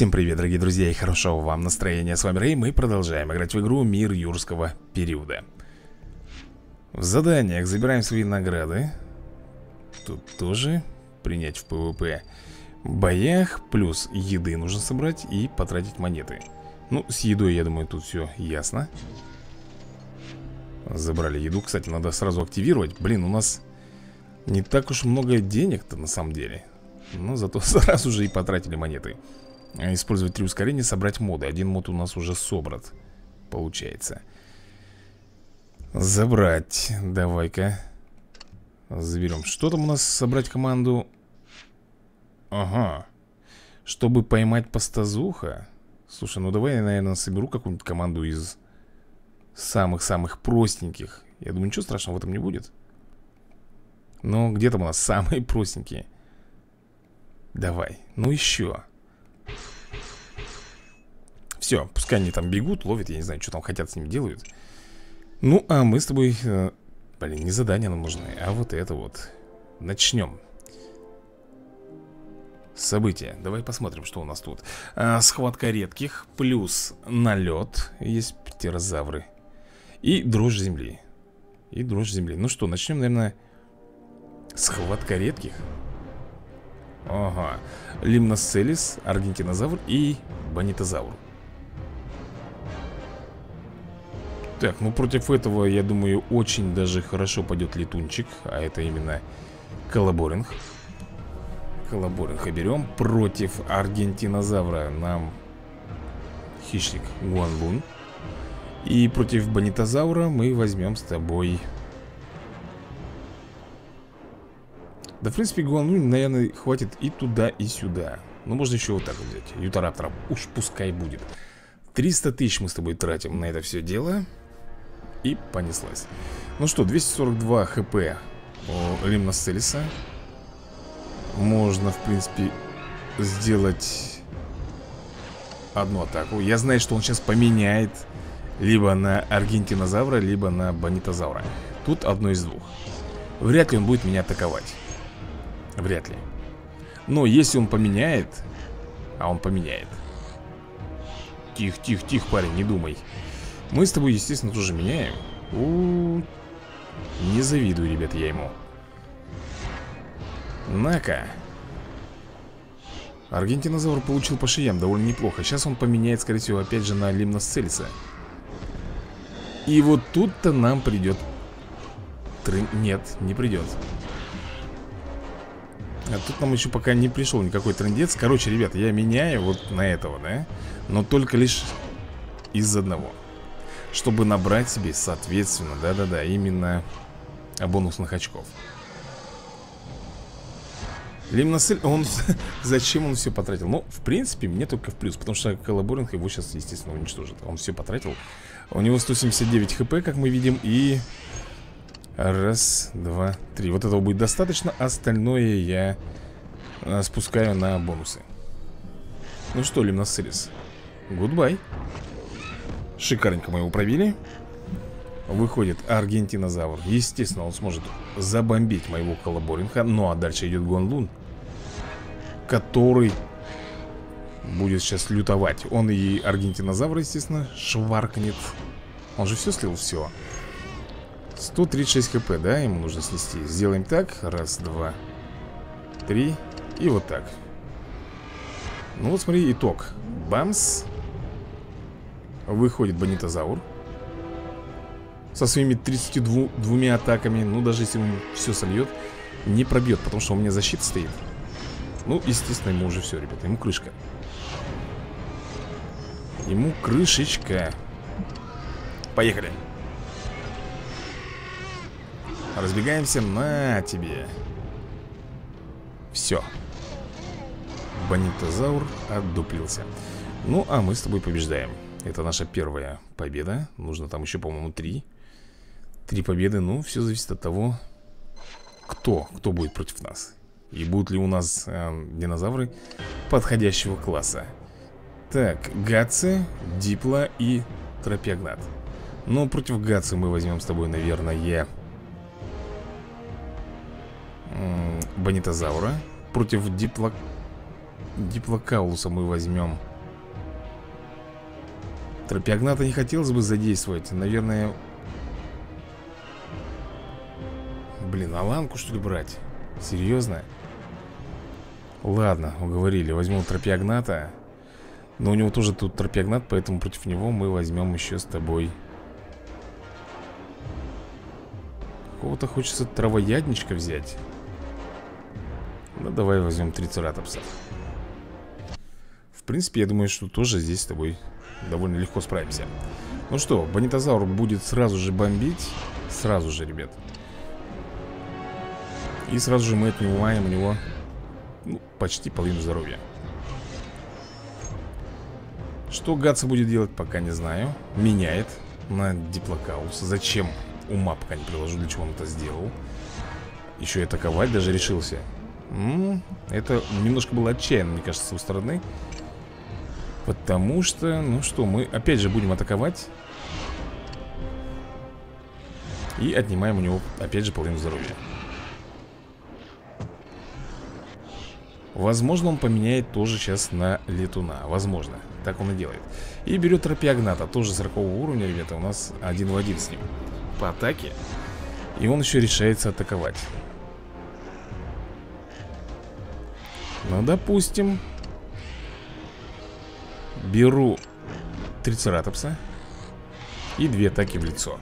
Всем привет, дорогие друзья, и хорошего вам настроения. С вами Рэй, мы продолжаем играть в игру Мир Юрского периода. В заданиях забираем свои награды. Тут тоже принять в ПВП. В боях плюс еды нужно собрать и потратить монеты. Ну, с едой, я думаю, тут все ясно. Забрали еду, кстати, надо сразу активировать. Блин, у нас не так уж много денег-то на самом деле. Но зато сразу же и потратили монеты. Использовать 3 ускорения, собрать моды. Один мод у нас уже собран, получается. Забрать. Давай-ка заберем. Что там у нас? Собрать команду. Ага. Чтобы поймать пастазуха. Слушай, ну давай я, наверное, соберу какую-нибудь команду из самых-самых простеньких. Я думаю, ничего страшного в этом не будет. Но где там у нас самые простенькие? Давай, ну еще. Все, пускай они там бегут, ловят, я не знаю, что там хотят с ним делают. Ну, а мы с тобой... блин, не задания нам нужны, а вот это вот. Начнем. События. Давай посмотрим, что у нас тут. Схватка редких, плюс налет. Есть птерозавры. И дрожь земли. И дрожь земли. Ну что, начнем, наверное, схватка редких. Ага. Лимносцелис, аргентинозавр и бонитозавр. Так, ну против этого, я думаю, очень даже хорошо пойдет летунчик. А это именно колоборинг. Колоборинга берем. Против аргентинозавра нам хищник Гуанлун. И против бонитозавра мы возьмем с тобой... Да, в принципе, Гуанлун, наверное, хватит и туда, и сюда. Но можно еще вот так вот взять. Ютараптора, уж пускай будет. 300 тысяч мы с тобой тратим на это все дело. И понеслась. Ну что, 242 хп у Лимносцелиса. Можно, в принципе, сделать одну атаку. Я знаю, что он сейчас поменяет либо на аргентинозавра, либо на бонитозавра. Тут одно из двух. Вряд ли он будет меня атаковать. Вряд ли. Но если он поменяет... А он поменяет. Тихо, тихо, тихо, парень, не думай. Мы с тобой, естественно, тоже меняем. Не завидую, ребят, я ему. На-ка. Аргентинозавр получил по шеям довольно неплохо. Сейчас он поменяет, скорее всего, опять же на Лимносцелиса. И вот тут-то нам придет... Нет, не придет. А тут нам еще пока не пришел никакой трындец. Короче, ребят, я меняю вот на этого, да? Но только лишь из одного. Чтобы набрать себе, соответственно, да-да-да, именно бонусных очков. Лимносцелис, он... Зачем он все потратил? Ну, в принципе, мне только в плюс. Потому что колоборинг его сейчас, естественно, уничтожит. Он все потратил. У него 179 хп, как мы видим. И... Раз, два, три. Вот этого будет достаточно. Остальное я спускаю на бонусы. Ну что, Лимносцелис, гудбай. Шикарненько мы его пробили. Выходит аргентинозавр. Естественно, он сможет забомбить моего колоборинга. Ну а дальше идет Гуанлун, который будет сейчас лютовать. Он и аргентинозавр, естественно, шваркнет. Он же все слил, все. 136 хп, да, ему нужно снести. Сделаем так, раз, два, три. И вот так. Ну вот смотри, итог. Бамс. Выходит бонитозавр со своими 32 атаками. Ну, даже если он все сольет, не пробьет, потому что у меня защита стоит. Ну, естественно, ему уже все, ребята, ему крышка. Ему крышечка. Поехали. Разбегаемся, на тебе. Все. Бонитозавр отдуплился. Ну, а мы с тобой побеждаем. Это наша первая победа. Нужно там еще, по-моему, 3 победы. Ну, все зависит от того, кто будет против нас. И будут ли у нас динозавры подходящего класса. Так, Гатце, Дипла и Тропиогнат. Ну, против Гатце мы возьмем с тобой, наверное, бонитозавра. Против Диплокаулуса мы возьмем Тропиогната не хотелось бы задействовать. Наверное... Блин, Аланку что ли брать? Серьезно? Ладно, уговорили. Возьму Тропиогната. Но у него тоже тут Тропиогнат, поэтому против него мы возьмем еще с тобой какого-то хочется травоядничка взять. Ну, давай возьмем Трицератопса. В принципе, я думаю, что тоже здесь с тобой довольно легко справимся. Ну что, Бонитозавр будет сразу же бомбить. Сразу же, ребят. И сразу же мы отнимаем у него почти половину здоровья. Что Гатса будет делать, пока не знаю. Меняет на Диплокаус. Зачем? Ума пока не приложу, для чего он это сделал. Еще и атаковать даже решился. Это немножко было отчаянно, мне кажется, с его стороны. Потому что, ну что, мы опять же будем атаковать. И отнимаем у него опять же половину здоровья. Возможно, он поменяет тоже сейчас на Летуна. Возможно, так он и делает. И берет Тропиогната, тоже 40 уровня, ребята. У нас 1 в 1 с ним по атаке. И он еще решается атаковать. Ну, допустим, беру Трицератопса и 2 атаки в лицо.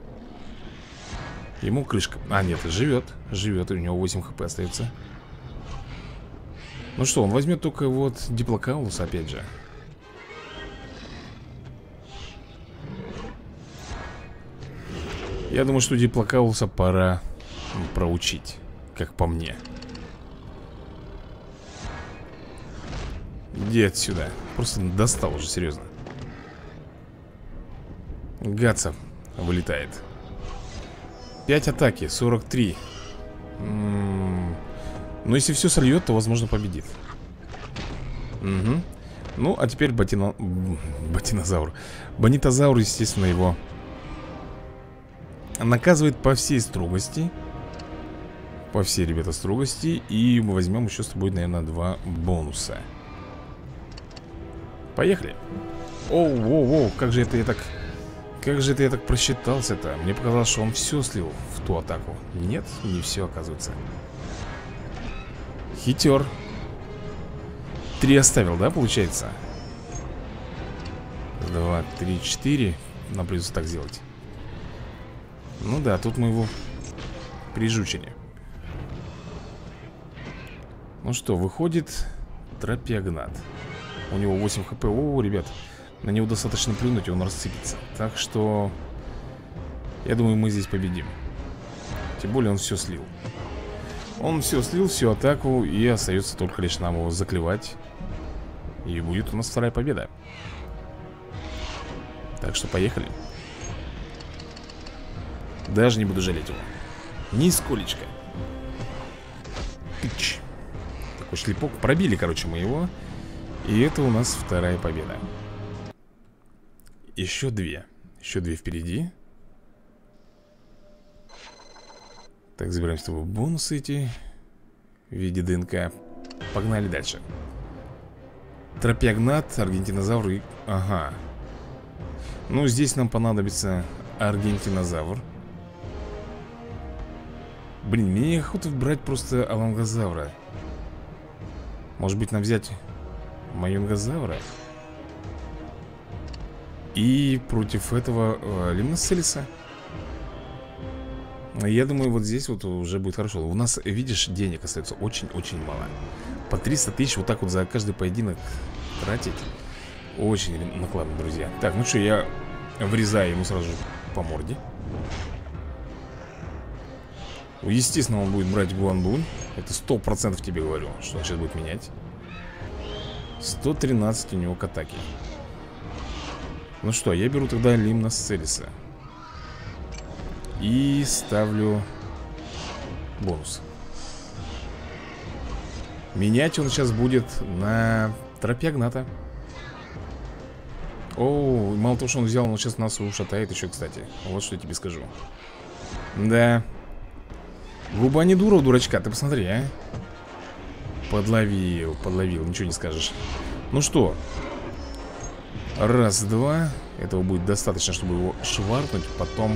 Ему крышка. А, нет, живет. Живет, у него 8 хп остается. Ну что, он возьмет только вот Диплокаулус опять же. Я думаю, что Диплокаулуса пора проучить, как по мне. Иди отсюда. Просто достал уже, серьезно. Гатса вылетает. 5 атаки, 43. Но если все сольет, то, возможно, победит. Угу. Ну, а теперь Ботинозавр. Бонитозавр, естественно, его наказывает по всей строгости. По всей, ребята, строгости. И мы возьмем еще с тобой, наверное, 2 бонуса. Поехали. Оу, как же это я так... Как же это я так просчитался-то? Мне показалось, что он все слил в ту атаку. Нет, не все, оказывается. Хитер. 3 оставил, да, получается? 2, 3, 4. Нам придется так сделать. Ну да, тут мы его прижучили. Ну что, выходит Тропиогнат. У него 8 хп. О, ребят, на него достаточно плюнуть, и он рассыпется. Так что я думаю, мы здесь победим. Тем более он все слил. Он все слил, всю атаку. И остается только лишь нам его заклевать. И будет у нас 2-я победа. Так что поехали. Даже не буду жалеть его. Нисколечко. Тыч. Такой шлепок. Пробили, короче, мы его. И это у нас 2-я победа. Еще 2. Еще 2 впереди. Так, забираем с тобой бонусы эти в виде ДНК. Погнали дальше. Тропиогнат, Аргентинозавр и... Ага. Ну, здесь нам понадобится Аргентинозавр. Блин, мне охота брать просто Алангозавра. Может быть, нам взять Майонгозавра? И против этого Лимноцелиса. Я думаю, вот здесь вот уже будет хорошо. У нас, видишь, денег остается очень-очень мало. По 300 тысяч вот так вот за каждый поединок тратить очень накладно, друзья. Так, ну что, я врезаю ему сразу же по морде. Естественно, он будет брать Гуанбун. Это 100% тебе говорю, что он сейчас будет менять. 113 у него к атаке. Ну что, я беру тогда Лимноцелиса. И ставлю бонус. Менять он сейчас будет на Тропиогната. Оу, мало того, что он взял, он сейчас нас ушатает еще, кстати. Вот что я тебе скажу. Да. Губа не дура у дурачка, ты посмотри, а. Подловил, ничего не скажешь. Ну что. Раз, два. Этого будет достаточно, чтобы его шваркнуть. Потом...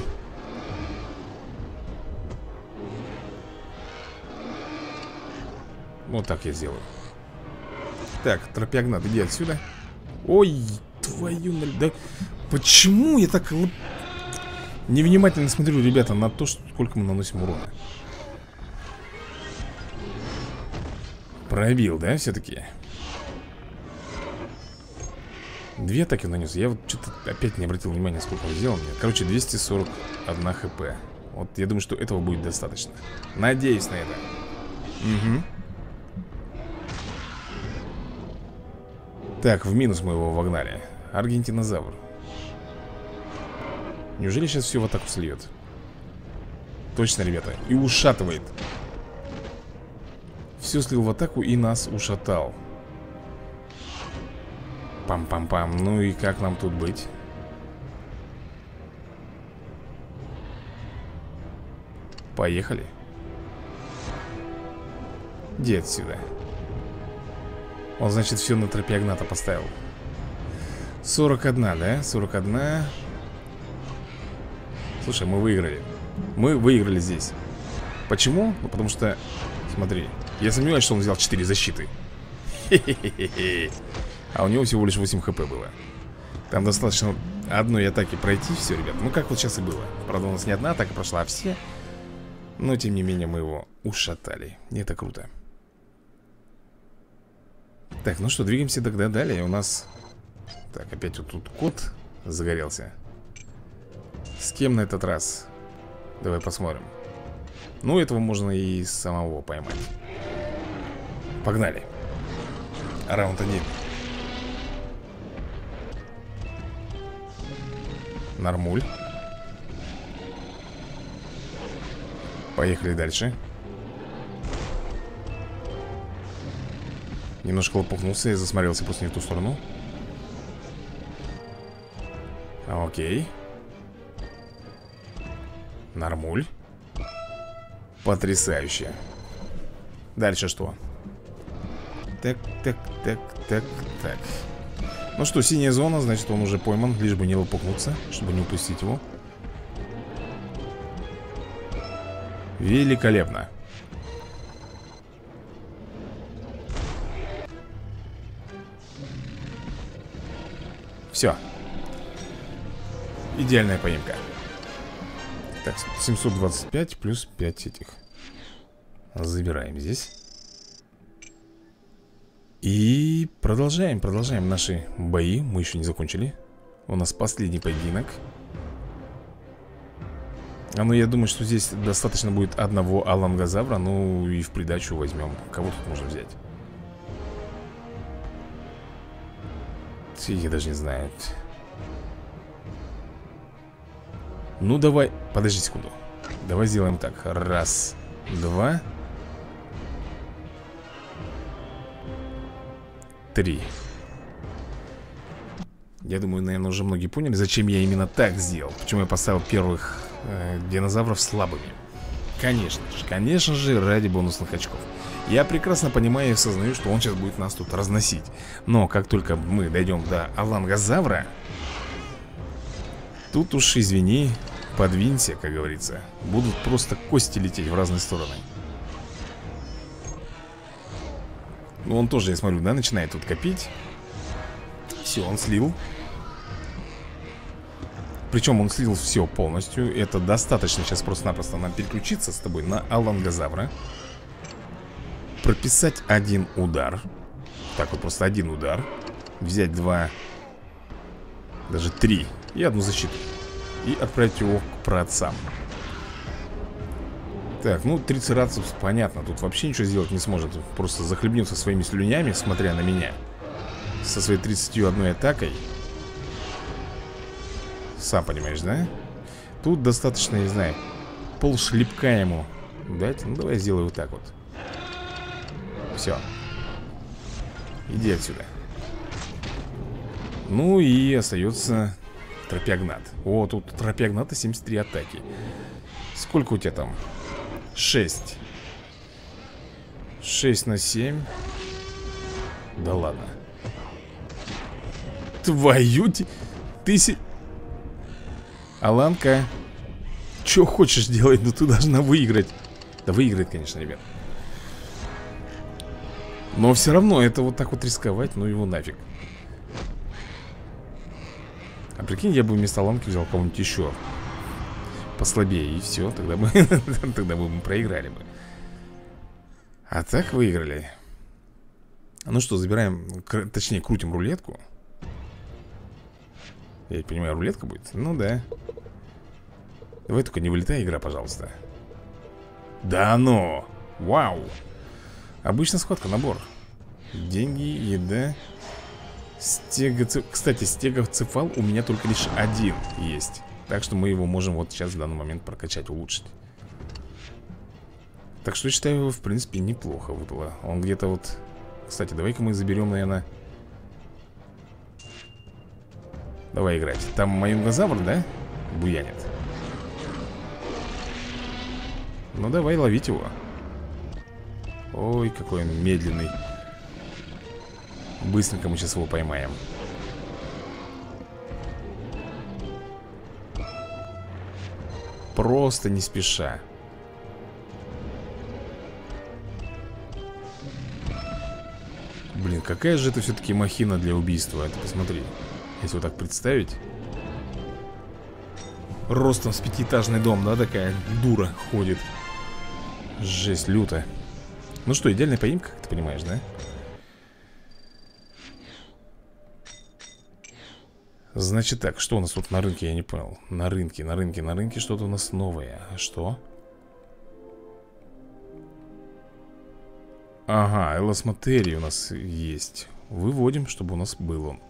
Вот так я сделаю. Так, Тропиогнат, иди отсюда. Ой, твою... Да почему я так... невнимательно смотрю, ребята, на то, сколько мы наносим урона. Пробил, да, все-таки? 2 атаки нанес. Я вот что-то опять не обратил внимания, сколько он сделал мне. Короче, 241 хп. Вот я думаю, что этого будет достаточно. Надеюсь на это. Угу. Так, в минус мы его вогнали. Аргентинозавр. Неужели сейчас все в атаку сльет? Точно, ребята. И ушатывает. Все слил в атаку и нас ушатал. Пам-пам-пам. Ну и как нам тут быть? Поехали. Иди отсюда. Он, значит, все на Тропиогната поставил. 41, да? 41. Слушай, мы выиграли. Мы выиграли здесь. Почему? Ну, потому что, смотри, я сомневаюсь, что он взял 4 защиты. Хе-хе-хе-хе. А у него всего лишь 8 хп было. Там достаточно одной атаки пройти. Все, ребят, ну как вот сейчас и было. Правда, у нас не одна атака прошла, а все. Но, тем не менее, мы его ушатали. И это круто. Так, ну что, двигаемся тогда далее. У нас... Так, опять вот тут кот загорелся. С кем на этот раз? Давай посмотрим. Ну, этого можно и самого поймать. Погнали. Раунд 1. Нормуль. Поехали дальше. Немножко лопухнулся и засмотрелся просто не в ту сторону. Окей. Нормуль. Потрясающе. Дальше что? Так. Ну что, синяя зона, значит он уже пойман. Лишь бы не лопухнуться, чтобы не упустить его. Великолепно. Все. Идеальная поимка. Так, 725 плюс 5 этих. Забираем здесь. И продолжаем наши бои. Мы еще не закончили. У нас последний поединок. Ну, я думаю, что здесь достаточно будет одного алангозавра. Ну, и в придачу возьмем. Кого тут можно взять? Я даже не знаю. Ну, давай. Подожди секунду. Давай сделаем так. Раз, два, три. Я думаю, наверное, уже многие поняли, зачем я именно так сделал. Почему я поставил первых динозавров слабыми. Конечно же, ради бонусных очков. Я прекрасно понимаю и осознаю, что он сейчас будет нас тут разносить. Но как только мы дойдем до алангозавра, тут уж, извини, подвинься, как говорится. Будут просто кости лететь в разные стороны. Ну, он тоже, я смотрю, да, начинает тут копить. Все, он слил. Причем он слил все полностью. Это достаточно сейчас просто-напросто нам переключиться с тобой на алангозавра. Прописать один удар. Так вот, просто один удар. Взять два, даже три и одну защиту. И отправить его к праотцам. Так, ну, трицератопс, понятно. Тут вообще ничего сделать не сможет. Просто захлебнется своими слюнями, смотря на меня. Со своей 31 атакой. Сам понимаешь, да? Тут достаточно, не знаю, полшлепка ему дать. Ну, давай сделаю вот так вот. Все. Иди отсюда. Ну и остается Тропиогнат. О, тут у Тропиогната 73 атаки. Сколько у тебя там? 6. 6 на 7. Да ладно. Твою... Аланка, что хочешь делать, но ты должна выиграть. Да выиграет, конечно, ребят. Но все равно это вот так вот рисковать, ну его нафиг. А прикинь, я бы вместо Аланки взял кого-нибудь еще послабее, и все, тогда бы тогда бы мы проиграли бы. А так выиграли. Ну что, забираем, точнее, крутим рулетку. Я понимаю, рулетка будет? Ну да. Давай только не вылетай, игра, пожалуйста. Да ну! Вау! Обычная схватка, набор. Деньги, еда. Кстати, стегоцефал у меня только лишь один есть. Так что мы его можем вот сейчас в данный момент прокачать, улучшить. Так что считаю, его в принципе неплохо выпало. Он где-то вот... Кстати, давай-ка мы заберем, наверное... Давай играть. Там маюнгозавр, да? Буянит. Ну давай ловить его. Ой, какой он медленный. Быстренько мы сейчас его поймаем. Просто не спеша. Блин, какая же это все-таки махина для убийства. Это посмотри. Если вот так представить. Ростом с пятиэтажный дом, да, такая дура ходит. Жесть, люто. Ну что, идеальная поимка, как ты понимаешь, да? Значит так, что у нас тут на рынке, я не понял. На рынке что-то у нас новое. А что? Ага, элосматерий у нас есть. Выводим, чтобы у нас был он.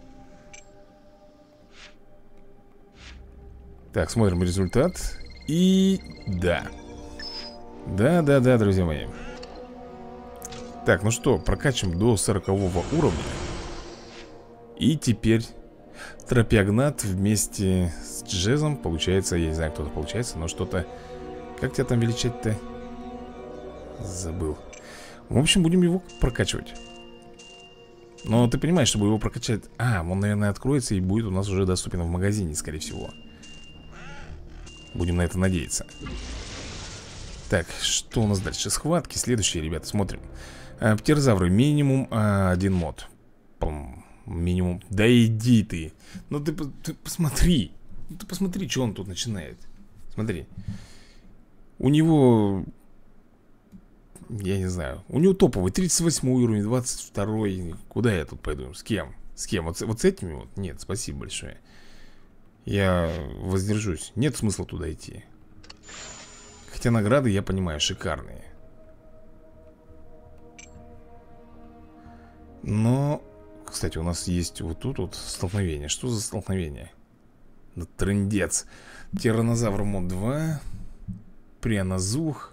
Так, смотрим результат. И да. Да, друзья мои. Так, ну что, прокачиваем до 40-го уровня. И теперь тропиогнат вместе с джезом. Получается, я не знаю, кто-то получается, но что-то... Как тебя там величать-то? Забыл. В общем, будем его прокачивать. Но ты понимаешь, чтобы его прокачать... А, он, наверное, откроется и будет у нас уже доступен в магазине, скорее всего. Будем на это надеяться. Так, что у нас дальше? Схватки следующие, ребята, смотрим. Птерозавры, минимум один мод. Минимум. Да иди ты. Ну ты посмотри. Ну ты посмотри, что он тут начинает. Смотри. У него... Я не знаю. У него топовый 38 уровень, 22. Куда я тут пойду? С кем? С кем? Вот с этими вот? Нет, спасибо большое. Я воздержусь. Нет смысла туда идти. Хотя награды, я понимаю, шикарные. Но, кстати, у нас есть вот тут вот столкновение. Что за столкновение? Да трындец. Тиранозавр мод 2. Прианозух.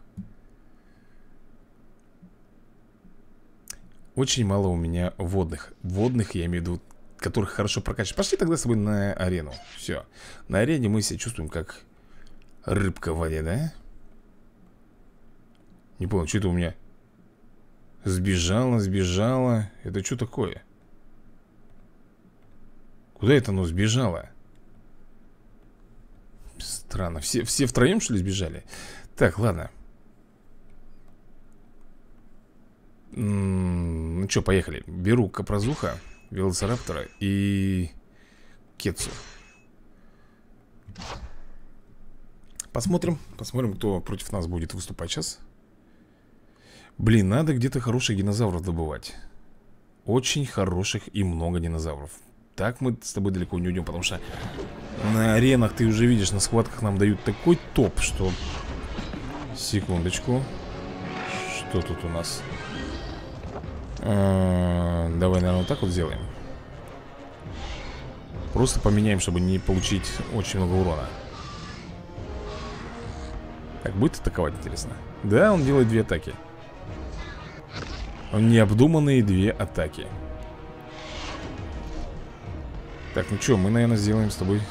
Очень мало у меня водных. Водных, я имею в виду, которых хорошо прокачивать. Пошли тогда с тобой на арену. Все. На арене мы себя чувствуем как рыбка в воде, да? Не понял, что это у меня? Сбежала. Это что такое? Куда это оно сбежало? Странно. Все втроем, что ли, сбежали? Так, ладно. Ну что, поехали. Беру Капрозуха, Велоцираптора и Кетсу. Посмотрим, кто против нас будет выступать сейчас. Блин, надо где-то хороших динозавров добывать. Очень хороших и много динозавров. Так мы с тобой далеко не уйдем, потому что на аренах, ты уже видишь, на схватках нам дают такой топ, что... Секундочку. Что тут у нас? Давай, наверное, вот так вот сделаем. Просто поменяем, чтобы не получить очень много урона. Так, будет атаковать, интересно? Да, он делает 2 атаки. Необдуманные 2 атаки. Так, ну что, мы, наверное, сделаем с тобой...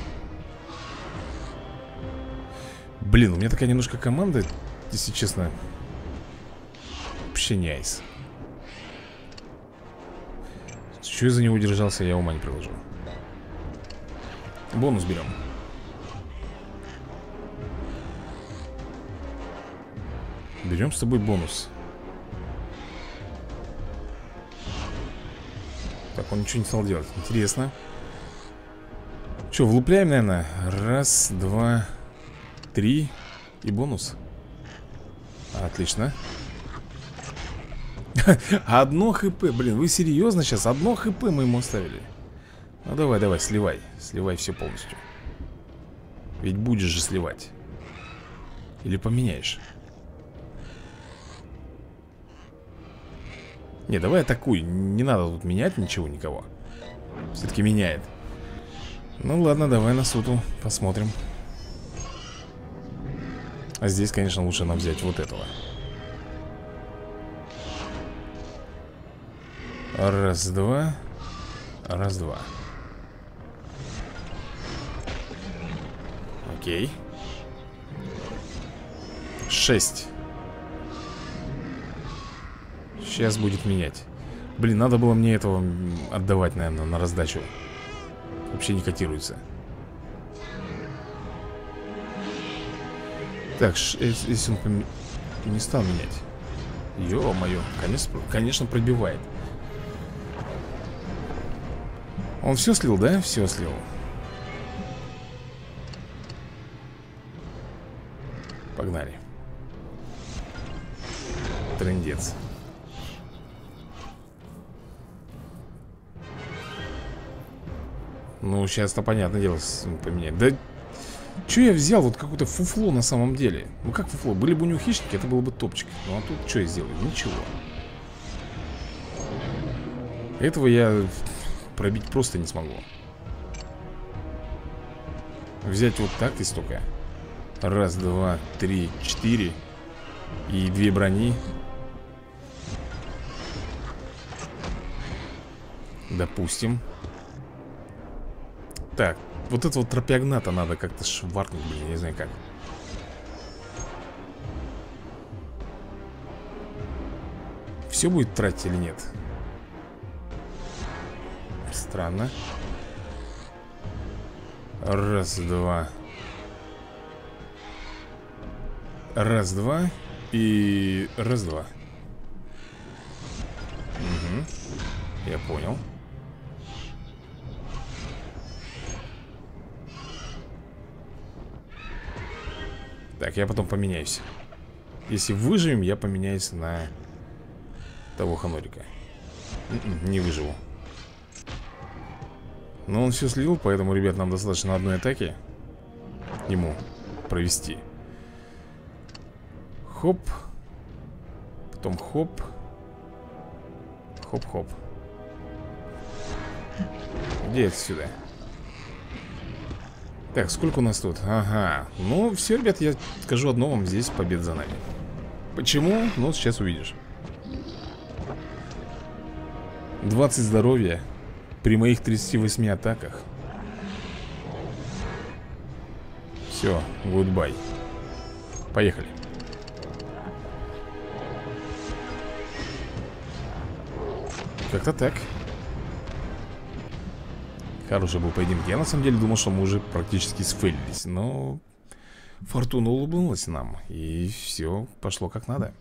Блин, у меня такая немножко команда, если честно. Вообще не айс. Что я за него держался, я ума не приложу. Бонус берем. Берем с тобой бонус. Так, он ничего не стал делать. Интересно. Че, влупляем, наверное? Раз, два, три. И бонус. Отлично. Одно хп, блин, вы серьезно сейчас? Одно хп мы ему оставили. Ну давай, давай, сливай. Сливай все полностью. Ведь будешь же сливать. Или поменяешь? Не, давай атакуй. Не надо тут менять ничего, никого. Все-таки меняет. Ну ладно, давай на суту посмотрим. А здесь, конечно, лучше нам взять вот этого. Раз, два. Раз, два. Окей. 6. Сейчас будет менять. Блин, надо было мне этого отдавать, наверное, на раздачу. Вообще не котируется. Так, если он не стал менять. Ё-моё, конечно, пробивает. Он все слил, да? Все слил. Погнали. Трындец. Ну, сейчас-то понятное дело поменять. Да, что я взял? Вот какое-то фуфло на самом деле. Ну, как фуфло? Были бы у него хищники, это было бы топчик. Ну, а тут что я сделаю? Ничего. Этого я пробить просто не смогу. Взять вот так и столько. Раз, два, три, 4. И 2 брони. Допустим. Так, вот это вот тропиогната надо как-то шваркнуть, блин, я не знаю как. Все будет тратить или нет? Странно. Раз, два. Раз, два. И раз, два. Угу. Я понял. Так, я потом поменяюсь. Если выживем, я поменяюсь на того ханорика. Не выживу. Но он все слил, поэтому, ребят, нам достаточно одной атаки ему провести. Хоп. Потом хоп. Хоп-хоп. Где отсюда? Так, сколько у нас тут? Ага. Ну, все, ребят, я скажу одно вам, здесь победа за нами. Почему? Ну, сейчас увидишь. 20 здоровья при моих 38 атаках. Все, гудбай. Поехали. Как-то так. Хороший был поединок. Я на самом деле думал, что мы уже практически сфейлились. Но фортуна улыбнулась нам. И все пошло как надо.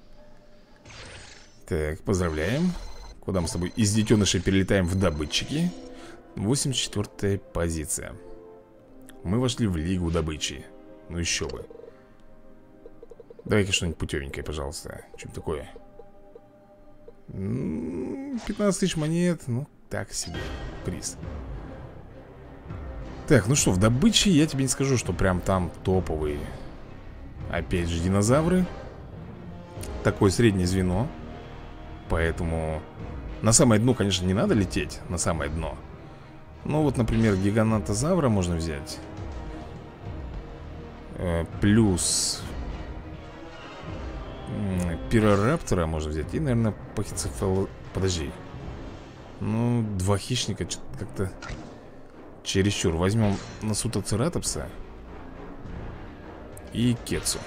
Так, поздравляем. Куда мы с тобой из детенышей перелетаем в добытчики. 84-я позиция. Мы вошли в лигу добычи. Ну еще бы. Давай-ка что-нибудь путевенькое, пожалуйста. Что-то такое. 15 тысяч монет. Ну, так себе приз. Так, ну что, в добыче я тебе не скажу, что прям там топовые. Опять же динозавры. Такое среднее звено. Поэтому на самое дно, конечно, не надо лететь. На самое дно. Ну вот, например, гигантозавра можно взять. Плюс пирораптора можно взять. И, наверное, пахицефал... Подожди. Ну, 2 хищника что-то как-то чересчур. Возьмем Насутоцератопса и Кетсу.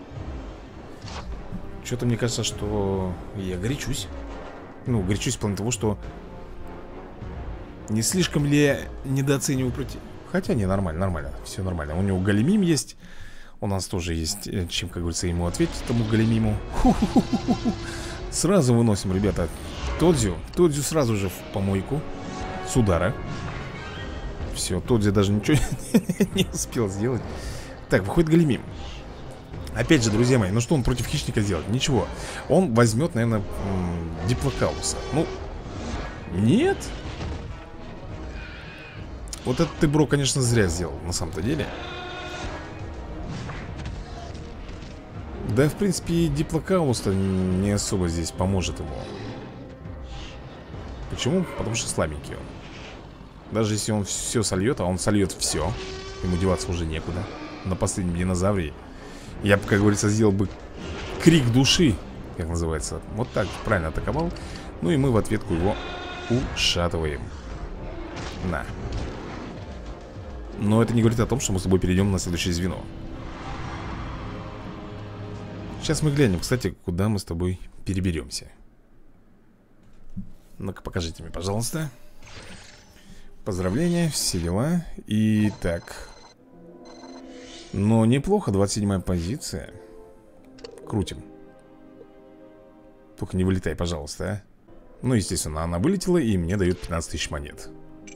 Что-то мне кажется, что я горячусь. Ну, горячусь в плане того, что не слишком ли я недооцениваю против... Хотя не, нормально, нормально. Все нормально. У него Големим есть. У нас тоже есть чем, как говорится, ему ответить, тому големиму. Сразу выносим, ребята, Тодзю сразу же в помойку. С удара. Все, Тодзю даже ничего не успел сделать. Так, выходит големим. Опять же, друзья мои, ну что он против хищника сделает? Ничего. Он возьмет, наверное, Диплокаулуса. Ну, нет. Вот это ты, бро, конечно, зря сделал, на самом-то деле. Да, в принципе, и Диплокаулус-то не особо здесь поможет ему. Почему? Потому что слабенький он. Даже если он все сольет, а он сольет все, ему деваться уже некуда. На последнем динозавре я бы, как говорится, сделал бы крик души, как называется. Вот так правильно атаковал. Ну и мы в ответку его ушатываем. На. Но это не говорит о том, что мы с тобой перейдем на следующее звено. Сейчас мы глянем, кстати, куда мы с тобой переберемся. Ну-ка, покажите мне, пожалуйста. Поздравления, все дела. Итак. Но неплохо, 27-я позиция. Крутим. Только не вылетай, пожалуйста, а. Ну, естественно, она вылетела и мне дают 15 тысяч монет.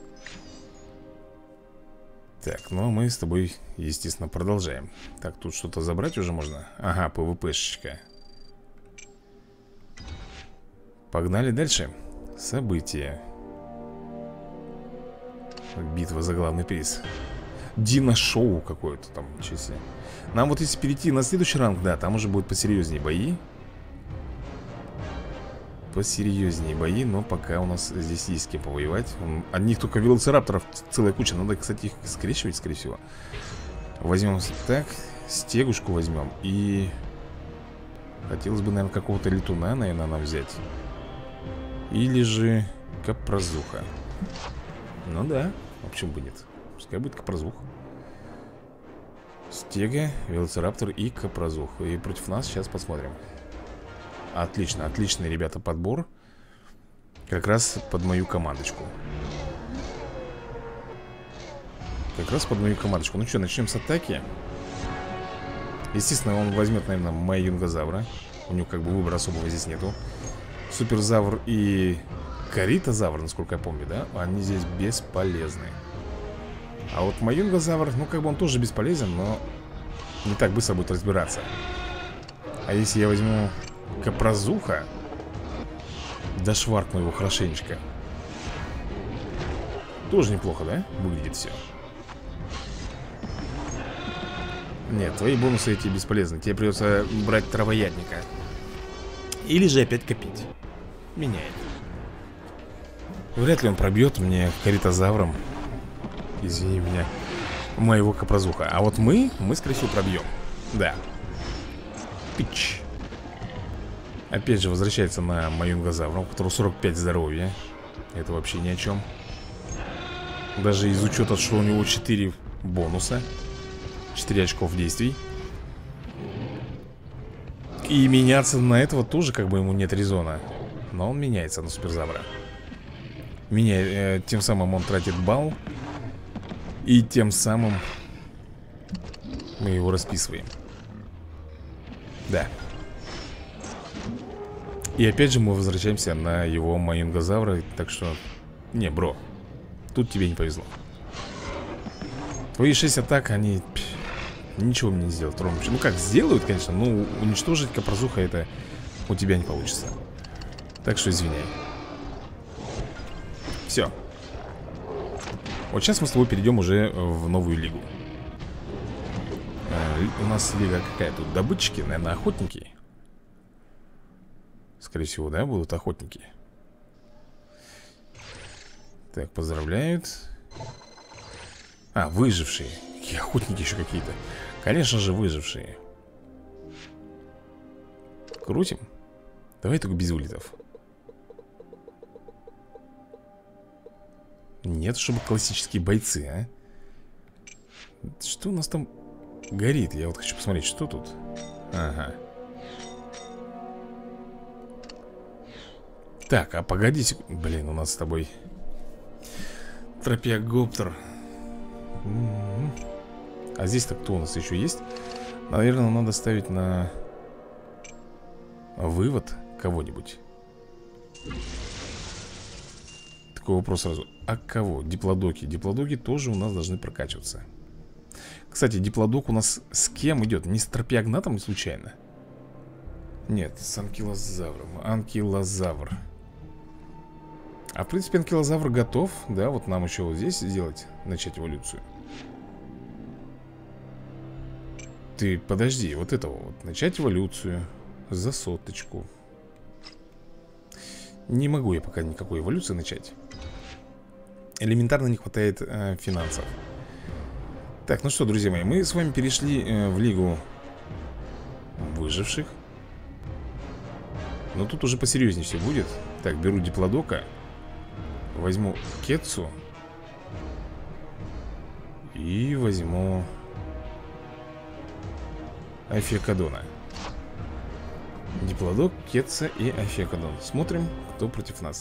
Так, ну мы с тобой, естественно, продолжаем. Так, тут что-то забрать уже можно. Ага, ПВПшечка. Погнали дальше. События. Битва за главный приз. Диношоу какое-то там, ничего себе. Нам вот если перейти на следующий ранг, да, там уже будут посерьезнее бои. Посерьезнее бои, но пока у нас здесь есть с кем повоевать. Одних только велоцирапторов целая куча. Надо, кстати, их скрещивать, скорее всего. Возьмем так, стегушку возьмем. И хотелось бы, наверное, какого-то летуна, наверное, нам взять. Или же капрозуха. Ну да, а почему бы нет? Пускай будет капрозух. Стега, велоцираптор и капрозух. И против нас сейчас посмотрим. Отлично, отличный, ребята, подбор. Как раз под мою командочку. Как раз под мою командочку. Ну что, начнем с атаки. Естественно, он возьмет, наверное, Маюнгозавра. У него как бы выбора особого здесь нету. Суперзавр и Каритозавр, насколько я помню, да? Они здесь бесполезны. А вот Маюнгозавр, ну как бы он тоже бесполезен, но не так быстро будет разбираться. А если я возьму капрозуха, да шваркну его хорошенечко, тоже неплохо, да? Выглядит все. Нет, твои бонусы эти бесполезны. Тебе придется брать травоядника. Или же опять копить. Меняет. Вряд ли он пробьет мне Каритозавром, извини меня, моего капрозуха. А вот мы, скорее всего, пробьем. Да. Пич. Опять же возвращается на Маюнгозавра, у которого 45 здоровья. Это вообще ни о чем. Даже из учета, что у него 4 бонуса, 4 очков действий. И меняться на этого тоже как бы ему нет резона. Но он меняется на суперзавра. Тем самым он тратит балл. И тем самым мы его расписываем. Да. И опять же мы возвращаемся на его Маюнгозавра. Так что, не, бро, тут тебе не повезло. Твои 6 атак, они ничего мне не сделают. Ну как, сделают, конечно, но уничтожить капрозуха это у тебя не получится. Так что извиняй. Все. Вот сейчас мы с тобой перейдем уже в новую лигу. У нас лига какая тут? Добытчики, наверное, охотники. Скорее всего, да, будут охотники. Так, поздравляют. А, выжившие. Какие охотники еще какие-то. Конечно же, выжившие. Крутим. Давай только без улитов. Нет, чтобы классические бойцы, а. Что у нас там горит? Я вот хочу посмотреть, что тут. Ага. Так, а погоди секунду. Блин, у нас с тобой Тропиогоптер. А здесь-то кто у нас еще есть? Наверное, надо ставить на вывод кого-нибудь. Такой вопрос сразу. А кого? Диплодоки. Диплодоки тоже у нас должны прокачиваться. Кстати, диплодок у нас с кем идет? Не с тропиогнатом не случайно? Нет, с анкилозавром. Анкилозавр. А в принципе анкилозавр готов. Да, вот нам еще вот здесь сделать, начать эволюцию. Ты подожди, вот этого вот. Начать эволюцию за 100. Не могу я пока никакой эволюции начать. Элементарно не хватает финансов. Так, ну что, друзья мои, мы с вами перешли в лигу выживших. Но тут уже посерьезнее все будет. Так, беру диплодока. Возьму Кетсу. И возьму Афиокадона. Диплодок, Кетса и Афиокадон. Смотрим, кто против нас.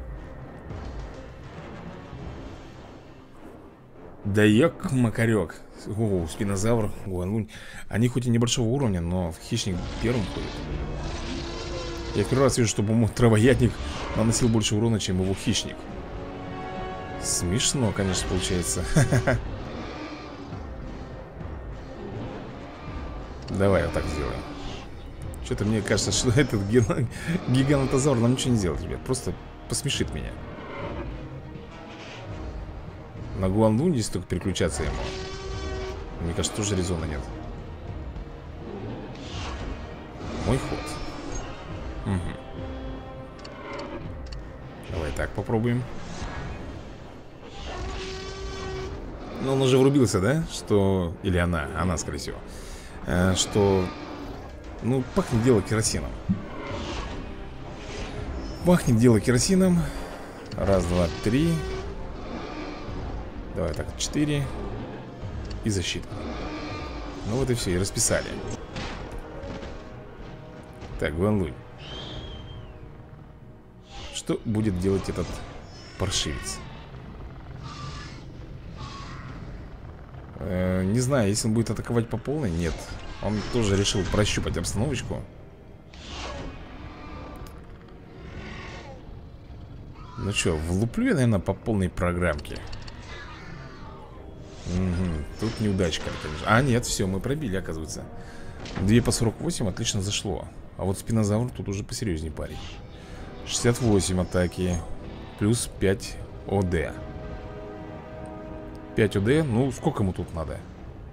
Да ёк-макарёк. О, спинозавр, гуанлунь. Они хоть и небольшого уровня, но в хищник первым ходит. Я первый раз вижу, чтобы ему травоядник наносил больше урона, чем его хищник. Смешно, конечно, получается. Давай вот так сделаем. Что-то мне кажется, что этот гигантозавр нам ничего не сделает, ребят. Просто посмешит меня. На Гуанлунь здесь только переключаться ему. Мне кажется, тоже резона нет. Мой ход. Угу. Давай так попробуем. Ну, он уже врубился, да? Что... Или она, скорее всего. Что... Ну, пахнет дело керосином. Пахнет дело керосином. Раз, два, три. Давай так, 4. И защита. Ну вот и все, и расписали. Так, Гуанлунь. Что будет делать этот паршивец? Не знаю, если он будет атаковать по полной. Нет, он тоже решил прощупать обстановочку. Ну что, влуплю я, наверное, по полной программке. Угу, тут неудачка, конечно. А, нет, все, мы пробили, оказывается. 2 по 48, отлично зашло. А вот спинозавр тут уже посерьезнее парень. 68 атаки. Плюс 5 ОД. 5 ОД, ну сколько ему тут надо?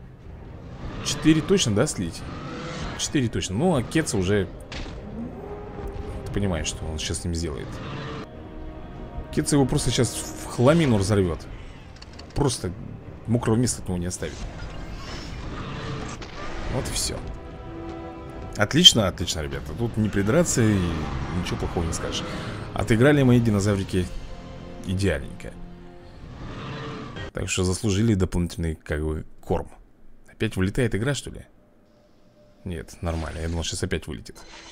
4 точно, да, слить? 4 точно, ну а Кетса уже... Ты понимаешь, что он сейчас с ним сделает. Кетса его просто сейчас в хламину разорвет. Просто мокрого места от него не оставит. Вот и все. Отлично, отлично, ребята. Тут не придраться и ничего плохого не скажешь. Отыграли мои динозаврики идеальненько. Так что заслужили дополнительный, как бы, корм. Опять вылетает игра, что ли? Нет, нормально, я думал, сейчас опять вылетит.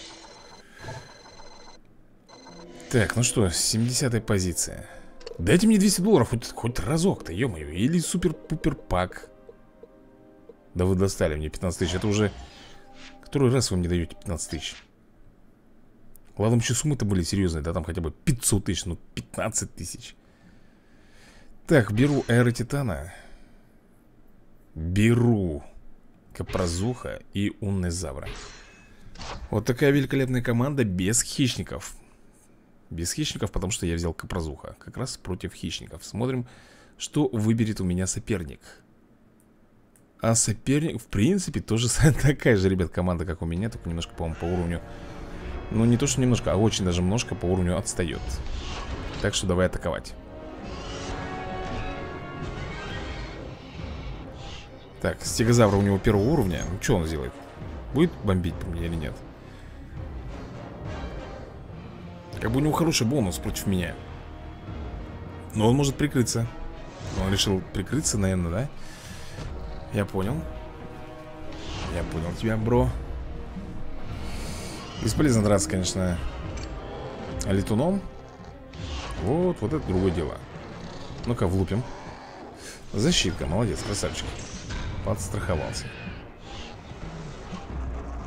Так, ну что, 70-я позиция. Дайте мне 200 долларов хоть разок-то, ё-моё. Или супер-пупер пак. Да вы достали мне 15 тысяч. Это уже... Который раз вы мне даете 15 тысяч? Ладно, еще суммы-то были серьезные. Да, там хотя бы 500 тысяч, ну 15 тысяч. Так, беру аэротитана. Беру Капрозуха и Уннезавра. Вот такая великолепная команда без хищников. Без хищников, потому что я взял Капрозуха. Как раз против хищников. Смотрим, что выберет у меня соперник. А соперник, в принципе, тоже такая же, ребят, команда, как у меня. Только немножко, по-моему, по уровню. Ну, не то, что немножко, а очень даже немножко по уровню отстает. Так что давай атаковать. Так, стегозавр у него первого уровня. Ну, что он сделает? Будет бомбить по мне или нет? Как бы у него хороший бонус против меня. Но он может прикрыться. Он решил прикрыться, наверное, да? Я понял. Я понял тебя, бро. Бесполезно драться, конечно, летуном. Вот это другое дело. Ну-ка, влупим. Защитка, молодец, красавчик. Подстраховался.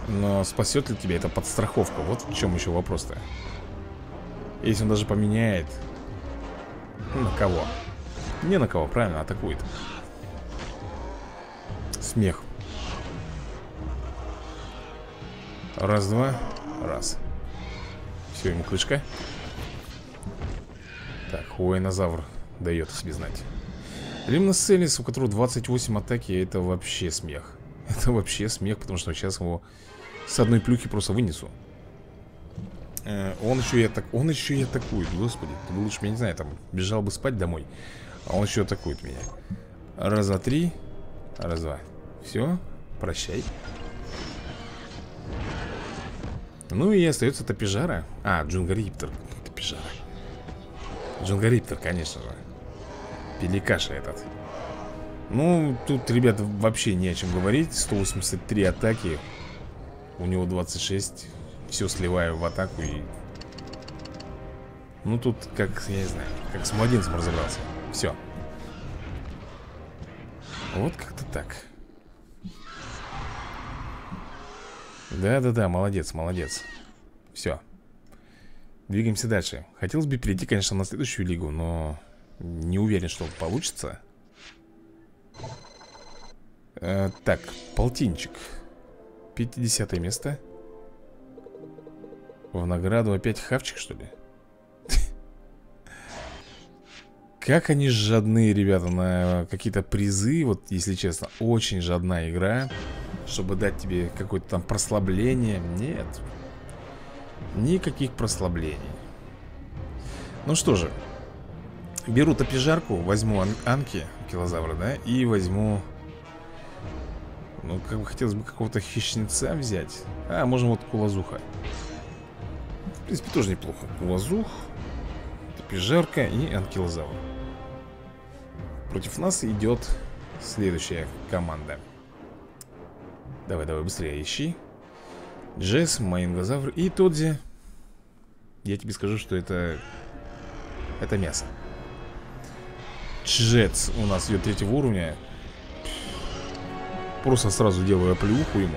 Но спасет ли тебя эта подстраховка? Вот в чем еще вопрос-то. Если он даже поменяет. На кого? Не на кого, правильно, атакует. Смех. Раз, два, раз. Все, ему крышка. Так, воинозавр дает о себе знать. Лимнос Селис, у которого 28 атаки, это вообще смех. Это вообще смех, потому что сейчас его с одной плюхи просто вынесу. Он еще и атакует, господи. Ты бы лучше, я не знаю, там бежал бы спать домой. А он еще атакует меня. Раз, два, три. Раз, два. Все, прощай. Ну и остается Топижара. А, Джунгариптор. Топижара. Джунгариптор, конечно же. Пеликаша этот. Ну, тут, ребят, вообще не о чем говорить. 183 атаки. У него 26. Все сливаю в атаку и... Ну, тут, как, я не знаю, как с младенцем разобрался. Все. Вот как-то так. Да-да-да, молодец, молодец. Все. Двигаемся дальше. Хотелось бы перейти, конечно, на следующую лигу, но не уверен, что получится. Так, полтинчик. 50 место. В награду опять хавчик, что ли? Как они жадны, ребята, на какие-то призы. Вот, если честно, очень жадная игра. Чтобы дать тебе какое-то там прослабление. Нет. Никаких прослаблений. Ну что же. Беру топижарку, возьму анки, килозавра, да, и возьму... Ну, как бы хотелось бы какого-то хищнеца взять. А, можем вот кулазуха. В принципе, тоже неплохо. Кулазух, топижарка и анкилозавр. Против нас идет следующая команда. Давай, давай, быстрее ищи. Джесс, Майнгозавр и Тодзи. Я тебе скажу, что это мясо. Джетс у нас идет 3-го уровня. Просто сразу делаю оплеуху ему.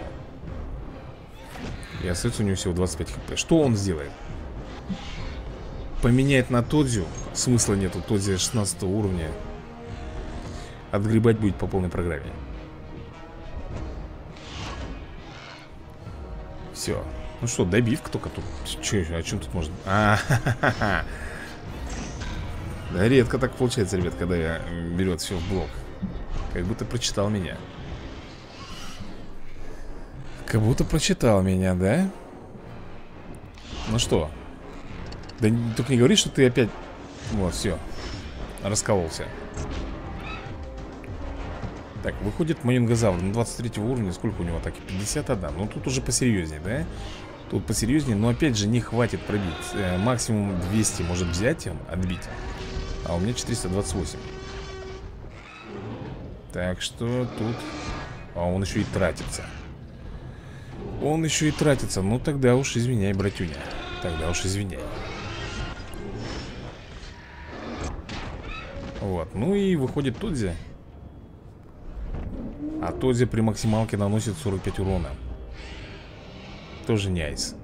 И остается у него всего 25 хп. Что он сделает? Поменяет на Тодзю. Смысла нету, Тодзи 16 уровня. Отгребать будет по полной программе. Все. Ну что, добивка только тут. О чем тут можно? Да, редко так получается, ребят, когда я берет все в блок. Как будто прочитал меня. Как будто прочитал меня, да? Ну что? Да только не говори, что ты опять... Вот, все. Раскололся. Так, выходит Майнгозавр на 23 уровня. Сколько у него атаки? 51. Ну, тут уже посерьезнее, да? Тут посерьезнее, но опять же не хватит пробить. Максимум 200 может взять, отбить. А у меня 428. Так что тут... А он еще и тратится. Он еще и тратится. Ну, тогда уж извиняй, братюня. Тогда уж извиняй. Вот, ну и выходит Тодзи. А Тодзи при максималке наносит 45 урона. Тоже не айс.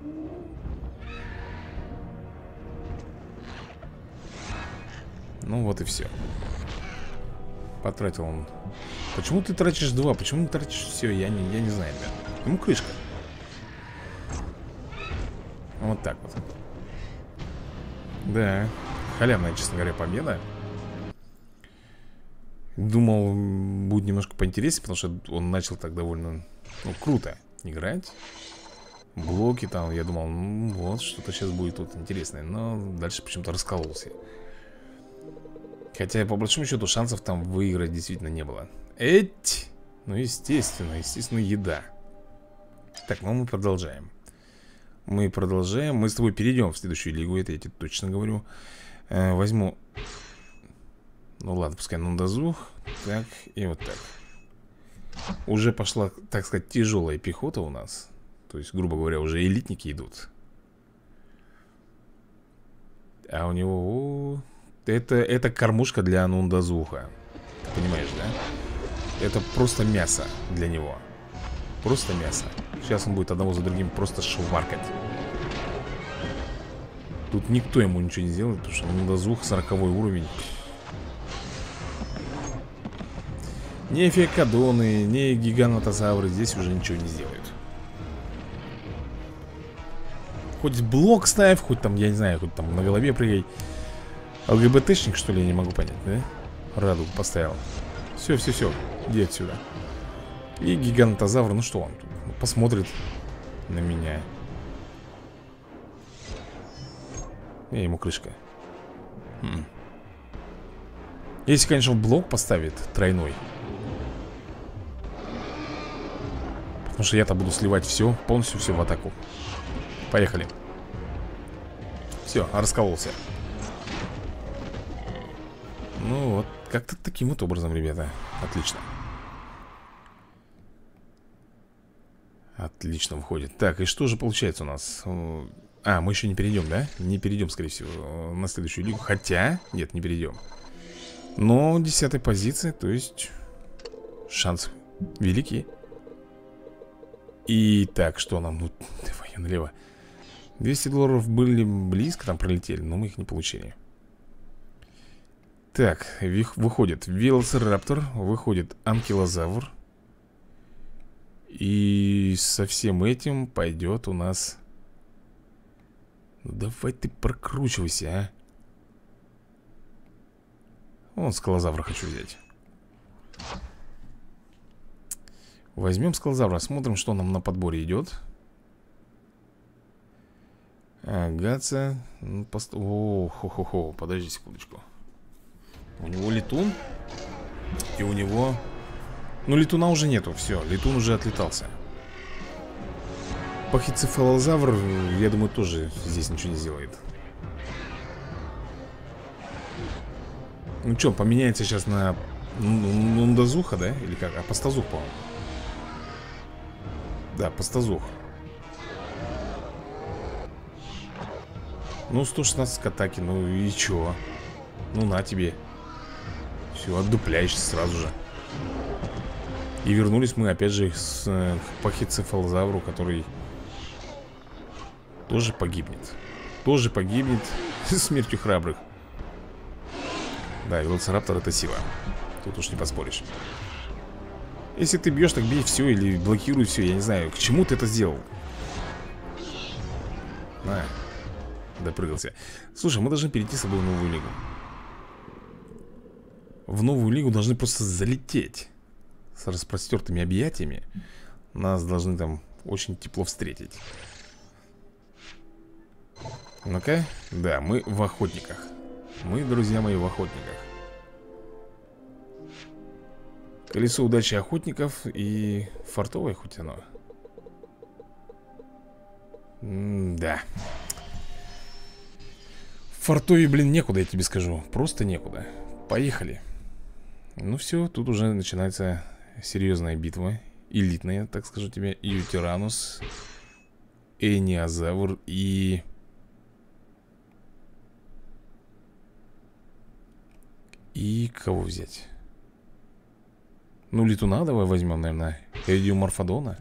Ну вот и все. Потратил он. Почему ты тратишь 2? Почему не тратишь все? Я не знаю, ребят. Ему крышка. Вот так вот. Да. Халявная, честно говоря, победа. Думал, будет немножко поинтереснее, потому что он начал так довольно, ну, круто играть. Блоки там, я думал, ну, вот, что-то сейчас будет тут интересное. Но дальше почему-то раскололся. Хотя, по большому счету, шансов там выиграть действительно не было. Эть! Ну, естественно, еда. Так, ну мы продолжаем. Мы продолжаем. Мы с тобой перейдем в следующую лигу, это я тебе точно говорю. Возьму... Ну ладно, пускай Нундазух. Так, и вот так. Уже пошла, так сказать, тяжелая пехота у нас. То есть, грубо говоря, уже элитники идут. А у него... Это кормушка для Нундазуха. Ты понимаешь, да? Это просто мясо для него. Просто мясо. Сейчас он будет одного за другим просто шваркать. Тут никто ему ничего не сделает, потому что Нундазух 40-й уровень. Ни Феокадоны, ни Гигантозавры здесь уже ничего не сделают. Хоть блок ставь, хоть там, я не знаю, хоть там на голове прыгай. ЛГБТшник, что ли, я не могу понять, да? Радугу поставил. Все, иди отсюда. И Гигантозавр, ну что он тут? Посмотрит на меня. И ему крышка. Если, конечно, блок поставит тройной. Потому что я-то буду сливать все, полностью все в атаку. Поехали. Все, раскололся. Ну вот, как-то таким вот образом, ребята. Отлично. Отлично выходит. Так, и что же получается у нас? А, мы еще не перейдем, да? Не перейдем, скорее всего, на следующую лигу. Хотя, нет, не перейдем. Но 10-я позиция, то есть шанс великий. И так, что нам? Ну, давай я налево. $200 были близко, там пролетели, но мы их не получили. Так, выходит Велоцираптор, выходит Анкилозавр. И со всем этим пойдет у нас... Ну давай ты прокручивайся, а. Вон скалозавра хочу взять. Возьмем скалозавра, смотрим, что нам на подборе идет. Гаца. О, хо-хо-хо, подожди секундочку. У него летун. И у него... Ну, летуна уже нету, все, летун уже отлетался. Пахицефалозавр, я думаю, тоже здесь ничего не сделает. Ну что, поменяется сейчас на Нундазуха, да? Или как? А Пастазух, по-моему. Да, Пастазух. Ну, 116 к атаке, ну и чё? Ну, на тебе. Все, отдупляешься сразу же. И вернулись мы опять же к Пахицефалозавру, который тоже погибнет. Тоже погибнет смертью храбрых. Да, Велоцираптор это сила. Тут уж не поспоришь. Если ты бьешь, так бей все или блокируй все. Я не знаю, к чему ты это сделал. На, допрыгался. Слушай, мы должны перейти с собой в новую лигу. В новую лигу должны просто залететь. С распростертыми объятиями. Нас должны там очень тепло встретить. Ну-ка. Да, мы в охотниках. Мы, друзья мои, в охотниках. Колесо удачи охотников и фартовое хоть оно. Да. Фартове, блин, некуда, я тебе скажу. Просто некуда. Поехали. Ну все, тут уже начинается серьезная битва. Элитная, так скажу тебе. Ютеранус, Эниозавр и... И кого взять? Ну, летуна давай возьмем, наверное. Эдиоморфодона.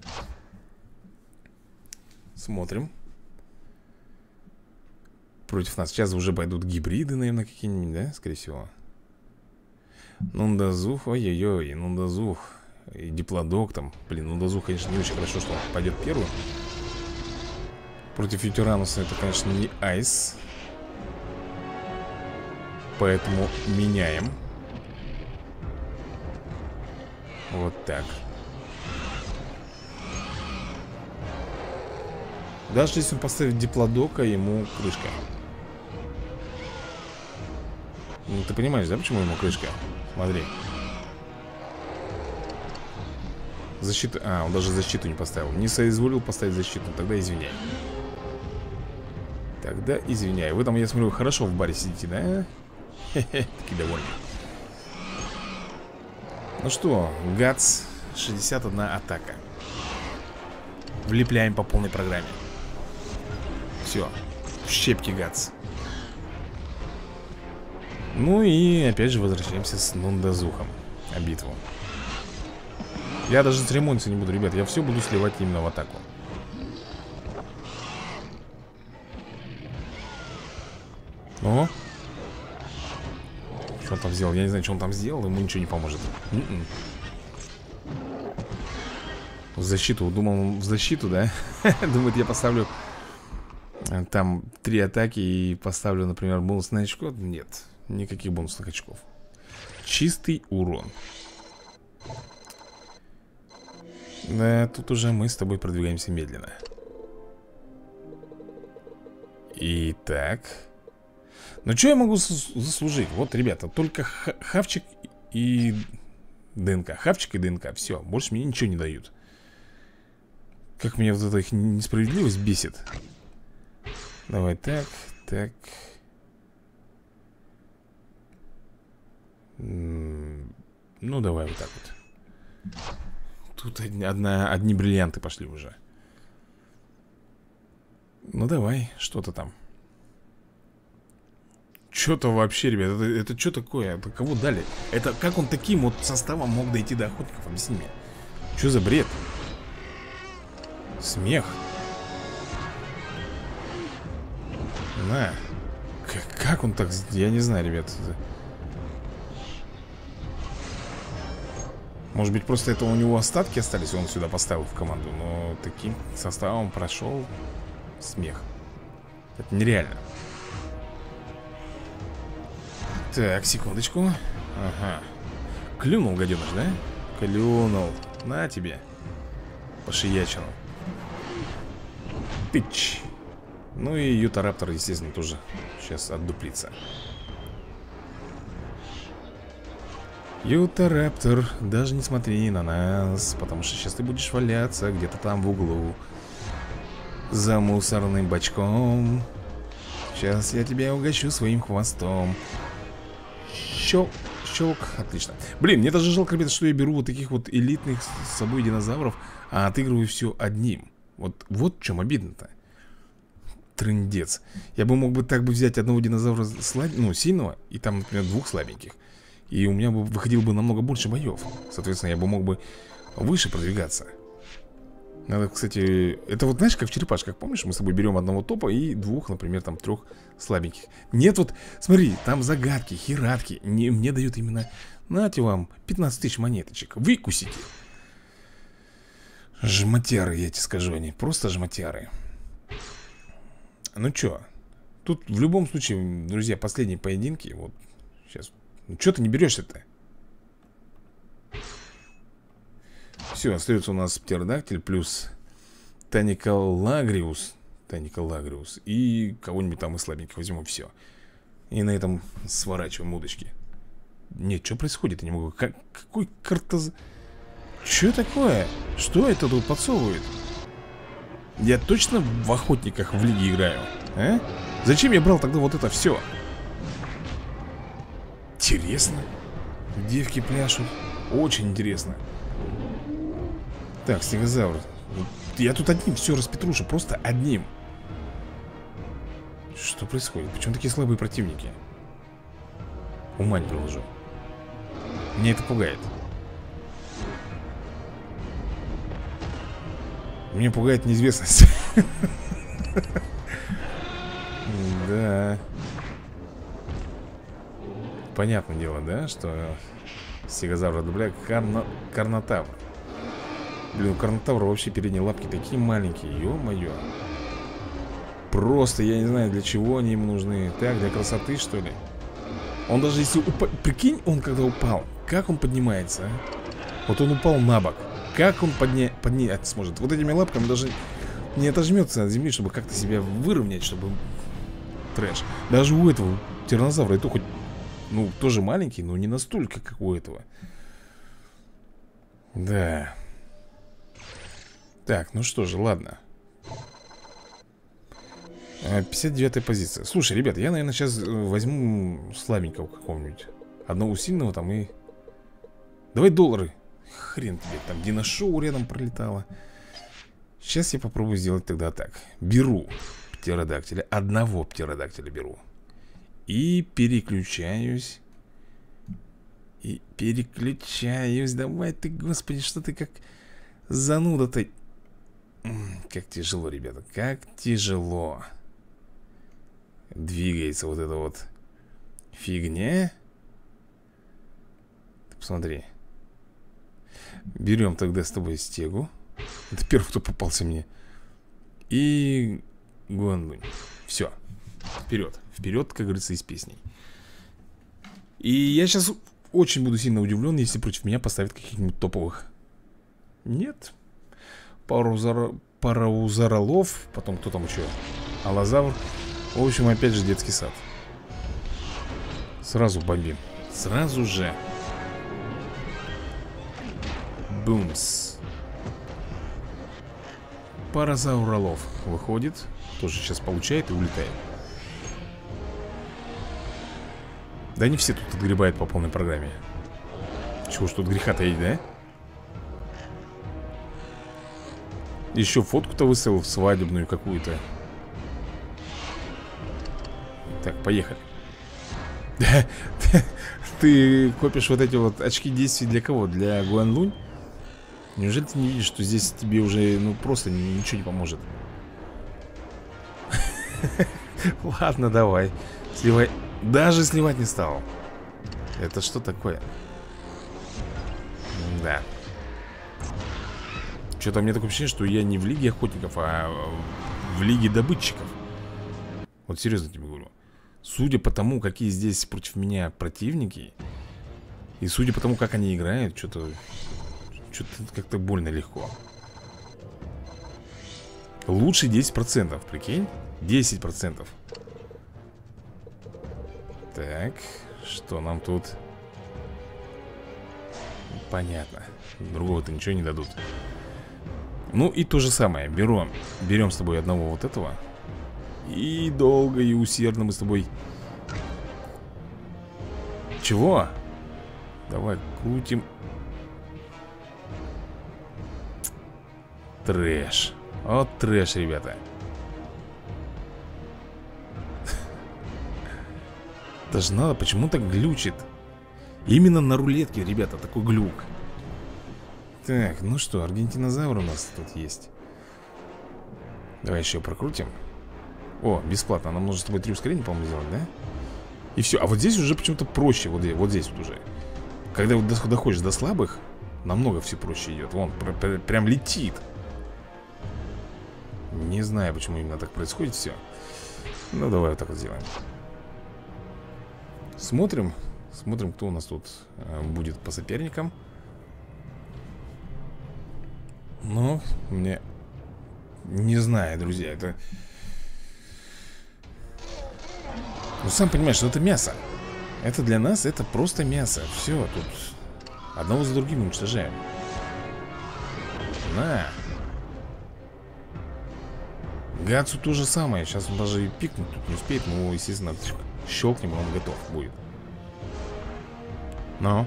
Смотрим. Против нас сейчас уже пойдут гибриды, наверное, какие-нибудь, да? Скорее всего. Нундазух, ой-ой-ой, Нундазух. И Диплодок там. Блин, Нундазух, конечно, не очень хорошо, что он пойдет первым. Против Ютерануса это, конечно, не айс. Поэтому меняем. Вот так. Даже если он поставит Диплодока, ему крышка. Ну, ты понимаешь, да, почему ему крышка? Смотри. Защита... А, он даже защиту не поставил. Не соизволил поставить защиту. Тогда извиняй. Тогда извиняй. Вы там, я смотрю, хорошо в баре сидите, да? Хе-хе, такие довольны. Ну что, Гац, 61 атака. Влепляем по полной программе. Все, щепки Гац. Ну и опять же возвращаемся с Нундазухом. А битву. Я даже церемониться не буду, ребят. Я все буду сливать именно в атаку. О! Что он там сделал? Я не знаю, что он там сделал. Ему ничего не поможет. В защиту. Думал, в защиту, да? Думает, я поставлю там 3 атаки и поставлю, например, бонусное очко. Нет, никаких бонусных очков. Чистый урон. Да, тут уже мы с тобой продвигаемся медленно. Итак. Ну, что я могу заслужить? Вот, ребята, только хавчик и ДНК. Хавчик и ДНК, все, больше мне ничего не дают. Как меня вот эта их несправедливость бесит. Давай так, так. Ну, давай вот так вот. Тут одни бриллианты пошли уже. Ну, давай, что-то там. Что-то вообще, ребят, это что такое? Это кого дали? Это как он таким вот составом мог дойти до охотников? Объясни мне. Что за бред? Смех. На. Как он так... Я не знаю, ребят. Может быть, просто это у него остатки остались, и он сюда поставил в команду. Но таким составом прошел. Смех. Это нереально. Так, секундочку. Ага. Клюнул, гаденыш, да? Клюнул. На тебе. Пошиячину. Тыч. Ну и Ютараптор, естественно, тоже сейчас отдуплится. Ютараптор, даже не смотри на нас, потому что сейчас ты будешь валяться где-то там в углу за мусорным бачком. Сейчас я тебя угощу своим хвостом. Щелк, щелк, отлично. Блин, мне даже жалко, ребята, что я беру вот таких вот элитных с собой динозавров, а отыгрываю все одним. Вот в чем обидно-то. Трындец. Я бы мог бы так бы взять одного динозавра сильного, и там, например, 2 слабеньких. И у меня бы выходило бы намного больше боев. Соответственно, я бы мог бы выше продвигаться. Надо, кстати, это вот знаешь, как в черепашках, помнишь? Мы с тобой берем одного топа и 2, например, там 3 слабеньких. Нет, вот, смотри, там загадки, хератки. Мне дают именно, нате вам 15 тысяч монеточек. Выкусите. Жмотяры, я тебе скажу, они просто жмотяры. Ну чё, тут в любом случае, друзья, последние поединки. Вот, сейчас. Ну чё ты не берешься-то? Все, остается у нас птеродактиль плюс Таникалагриус. Таникалагриус. И кого-нибудь там из слабеньких возьмем, все. И на этом сворачиваем удочки. Нет, что происходит? Я не могу. Какой картоз... Что такое? Что это тут подсовывает? Я точно в охотниках в лиге играю? А? Зачем я брал тогда вот это все? Интересно. Девки пляшут. Очень интересно. Так, стегозавр. Я тут одним все распетрушу. Просто одним. Что происходит? Почему такие слабые противники? Ума не приложу. Меня это пугает. Меня пугает неизвестность. Да. Понятное дело, да, что стегозавр дубля карнотавр. Блин, у карнотавра вообще передние лапки такие маленькие. Ё-моё. Просто я не знаю, для чего они ему нужны. Так, для красоты, что ли? Он даже если упал... Прикинь, он когда упал, как он поднимается, а? Вот он упал на бок. Как он поднять сможет? Вот этими лапками даже не отожмется от земли, чтобы как-то себя выровнять, чтобы... Трэш. Даже у этого тираннозавра, это хоть... Ну, тоже маленький, но не настолько, как у этого. Да. Так, ну что же, ладно. 59-я позиция. Слушай, ребят, я, наверное, сейчас возьму слабенького какого-нибудь. Одного сильного там и... Давай доллары. Хрен тебе, там диношоу рядом пролетало. Сейчас я попробую сделать тогда так. Беру птеродактиля. Одного птеродактиля беру. И переключаюсь И переключаюсь. Давай ты, господи, что ты как зануда-то. Как тяжело, ребята, как тяжело. Двигается вот эта вот фигня. Ты посмотри. Берем тогда с тобой стегу. Это первый, кто попался мне. И Гуанлунь. Все. Вперед. Вперед, как говорится, из песней. И я сейчас очень буду сильно удивлен, если против меня поставят каких-нибудь топовых. Нет. Параузаролов. Потом кто там еще? Аллозавр. В общем, опять же детский сад. Сразу бомбим. Сразу же. Бумс. Паразауролов выходит. Тоже сейчас получает и улетает. Да не все тут отгребают по полной программе. Чего ж тут греха таить, да? Еще фотку-то выставил свадебную какую-то. Так, поехали. Ты копишь вот эти вот очки действий для кого? Для Гуанлунь? Неужели ты не видишь, что здесь тебе уже, ну, просто ничего не поможет? Ладно, давай. Сливай. Даже сливать не стал. Это что такое? Да. Что-то у меня такое ощущение, что я не в лиге охотников, а в лиге добытчиков. Вот серьезно тебе говорю. Судя по тому, какие здесь против меня противники, и судя по тому, как они играют, что-то как-то больно легко. Лучше 10%, прикинь? 10%. Так, что нам тут? Понятно. Другого-то ничего не дадут. Ну и то же самое. Берем с тобой одного вот этого. И долго и усердно мы с тобой... Чего? Давай крутим. Трэш. Вот трэш, ребята. Даже надо, почему так глючит. Именно на рулетке, ребята, такой глюк. Так, ну что, аргентинозавр у нас тут есть. Давай еще прокрутим. О, бесплатно, нам нужно с тобой 3 ускорения, по-моему, сделать, да? И все, а вот здесь уже почему-то проще. Вот здесь вот уже. Когда вот доходишь до слабых, намного все проще идет. Вон, прям летит. Не знаю, почему именно так происходит все. Ну, давай вот так вот сделаем. Смотрим, кто у нас тут будет по соперникам. Ну, мне... Не знаю, друзья, это... Ну, сам понимаешь, что это мясо. Это для нас, это просто мясо. Все, тут одного за другим уничтожаем. На. Гацу то же самое. Сейчас он даже и пикнуть тут не успеет. Мы его, естественно, щелкнем, и он готов будет. Но.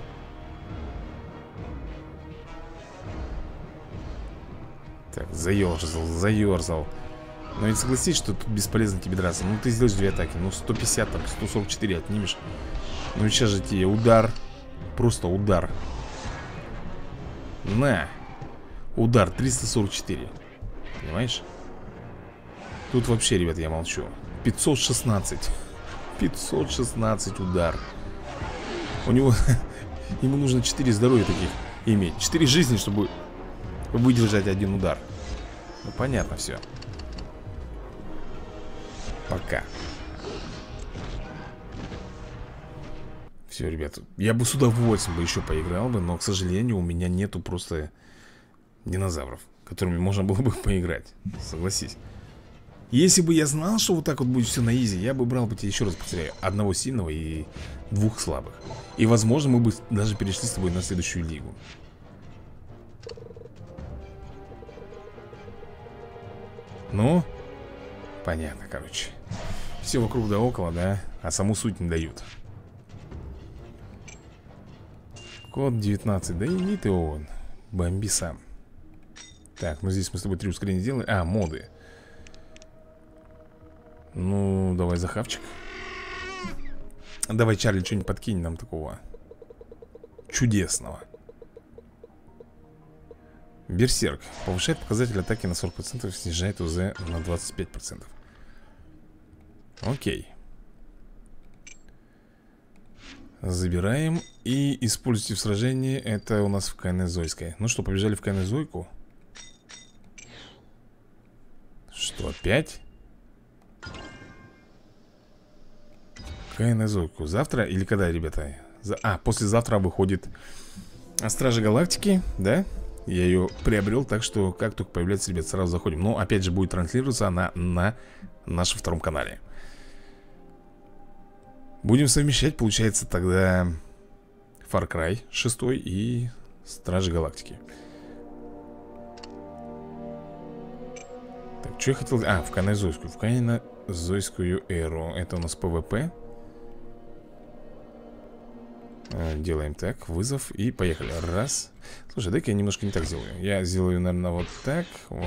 Так, заерзал. Но ведь согласись, что тут бесполезно тебе драться. Ну, ты сделаешь 2 атаки. Ну, 150, там, 144 отнимешь. Ну, сейчас же тебе удар. Просто удар. На. Удар 344. Понимаешь? Тут вообще, ребят, я молчу. 516. 516 удар. У него... Ему нужно 4 здоровья таких иметь. 4 жизни, чтобы выдержать 1 удар. Ну, понятно все. Пока. Все, ребята. Я бы с удовольствием бы еще поиграл бы, но, к сожалению, у меня нету просто динозавров, которыми можно было бы поиграть. Согласись. Если бы я знал, что вот так вот будет все на изи, я бы брал бы тебе, еще раз повторяю, 1 сильного и 2 слабых. И, возможно, мы бы даже перешли с тобой на следующую лигу. Ну, понятно, короче. Все вокруг да около, да, а саму суть не дают. Код 19, да иди ты он. Бомби сам. Так, ну здесь мы с тобой 3 ускорения сделали. А, моды. Ну, давай захавчик. Давай, Чарли, что-нибудь подкинь нам такого. чудесного. Берсерк. Повышает показатель атаки на 40%, снижает УЗ на 25%. Окей. Забираем и используйте в сражении. Это у нас в Кайнозойской. Ну что, побежали в Кайнозойку. Что, опять? Кайнозойку. Завтра или когда, ребята? Послезавтра выходит Стражи Галактики, да? Я ее приобрел, так что как только появляется, ребят, сразу заходим. Но опять же будет транслироваться она на нашем втором канале. Будем совмещать, получается, тогда Far Cry 6 и Стражи Галактики. Так, что я хотел... в Кайнозойскую. В Кайнозойскую эру. Это у нас ПВП. Делаем так, вызов и поехали. Раз. Слушай, дай-ка я немножко не так сделаю. Я сделаю, наверное, вот так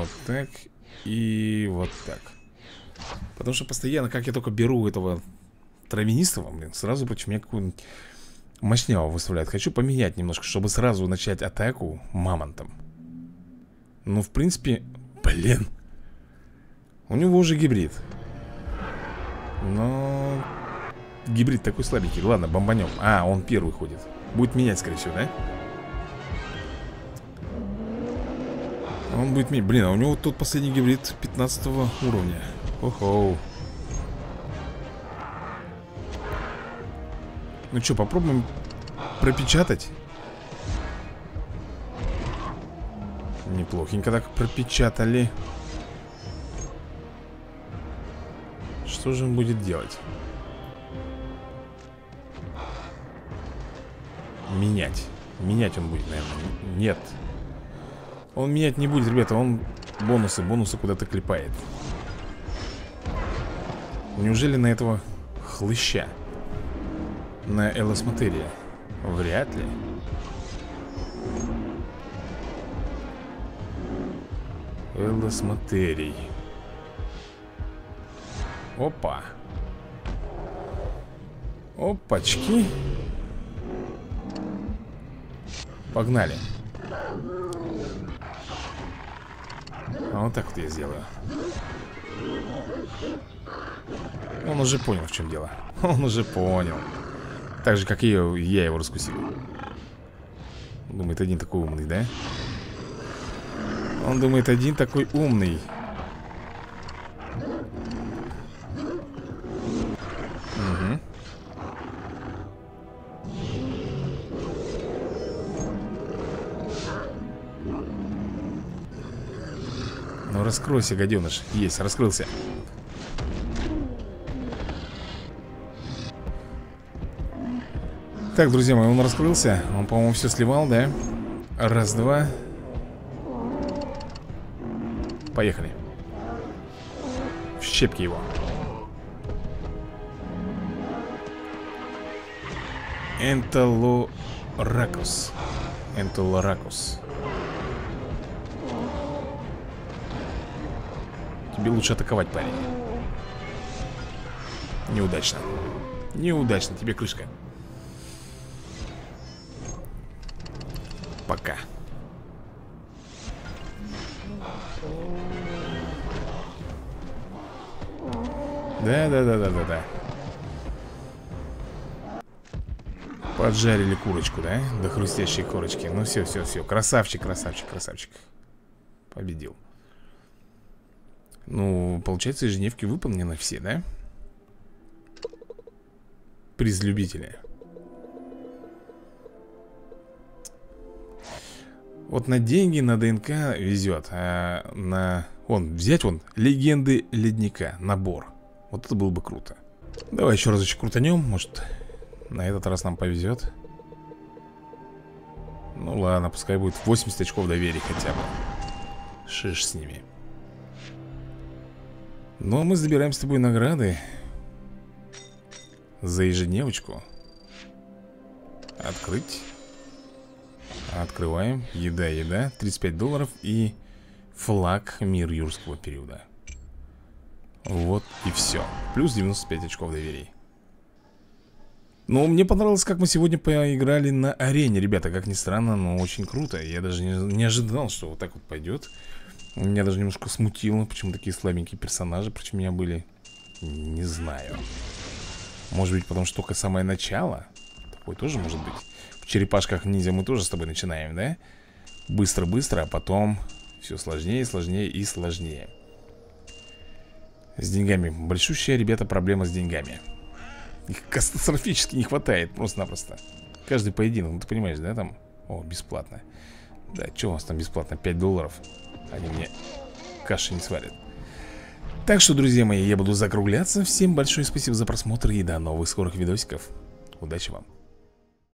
и вот так. Потому что постоянно, как я только беру этого травянистого, блин, сразу против меня какую-нибудь мощнявого выставляют. Хочу поменять немножко, чтобы сразу начать атаку мамонтом. Ну, в принципе, блин, у него уже гибрид. Но... гибрид такой слабенький. Ладно, бомбанем. Он первый ходит. Будет менять, скорее всего, да? Он будет менять. Блин, а у него тут последний гибрид 15 уровня. Охо. Ну что, попробуем пропечатать. Неплохенько так пропечатали. Что же он будет делать? Менять. Менять он будет, наверное. Нет. Он менять не будет, ребята. Он бонусы куда-то клепает. Неужели на этого хлыща? На Элосматерия? Вряд ли. Элосматерий. Опа. Опачки. Погнали. Вот так вот я сделаю. Он уже понял, в чем дело. Он уже понял. Так же, как и я его раскусил. Думает, один такой умный, да? Он думает, один такой умный. Угу. Ну, раскройся, гаденыш. Есть, раскрылся. Так, друзья мои, он раскрылся. Он, по-моему, все сливал, да? Раз, два. Поехали. В щепки его. Энтелоракус. Энтелоракус. Тебе лучше атаковать, парень. Неудачно. Неудачно, тебе крышка. Пока. Да. Поджарили курочку, да? До хрустящей корочки. Ну все. Красавчик. Победил. Ну, получается, ежедневки выполнены все, да? Приз любителя. Вот на деньги, на ДНК везет. А на... взять легенды ледника. Набор. Вот это было бы круто. Давай еще разочек крутанем. Может, на этот раз нам повезет. Ну ладно, пускай будет 80 очков доверия хотя бы. Шиш с ними. Но мы забираем с тобой награды за ежедневочку. Открыть. Открываем. Еда. $35 и флаг мир юрского периода. Вот и все. Плюс 95 очков доверия. Но мне понравилось, как мы сегодня поиграли на арене, ребята. Как ни странно, но очень круто. Я даже не ожидал, что вот так вот пойдет. Меня даже немножко смутило, почему такие слабенькие персонажи против меня были. Не знаю. Может быть, потому что только самое начало. Такое тоже может быть. В черепашках ниндзя мы тоже с тобой начинаем, да? Быстро-быстро, а потом все сложнее, сложнее и сложнее. С деньгами. Большущая, ребята, проблема с деньгами. Их катастрофически не хватает, просто-напросто. Каждый поединок, ну ты понимаешь, да, там? О, бесплатно. Да, что у нас там бесплатно? 5 долларов. Они мне каши не сварят. Так что, друзья мои, я буду закругляться. Всем большое спасибо за просмотр и до новых скорых видосиков. Удачи вам.